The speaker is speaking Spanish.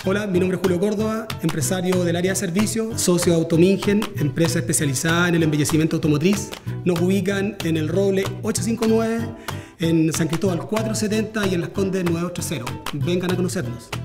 Hola, mi nombre es Julio Córdoba, empresario del área de servicios, socio de Automingen, empresa especializada en el embellecimiento automotriz. Nos ubican en el Roble 859, en San Cristóbal 470 y en Las Condes 980. Vengan a conocernos.